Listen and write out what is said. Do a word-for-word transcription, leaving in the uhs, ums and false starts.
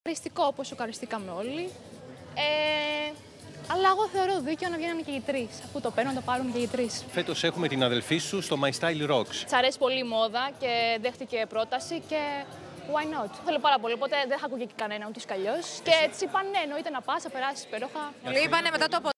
Σοκαριστικό, όπως σοκαριστήκαμε όλοι. Ε, αλλά εγώ θεωρώ δίκαιο να βγαίνουν και οι τρεις. Αφού το παίρνουν, το πάρουν και οι τρεις. Φέτος έχουμε την αδελφή σου στο My Style Rocks. Της αρέσει πολύ η μόδα και δέχτηκε πρόταση και why not. Θέλω πάρα πολύ, οπότε δεν θα ακούγε και κανένα ούτε κι αλλιώς. Και έτσι είπαν ναι, εννοείται να πας, θα περάσεις υπέροχα. Μου είπανε μετά το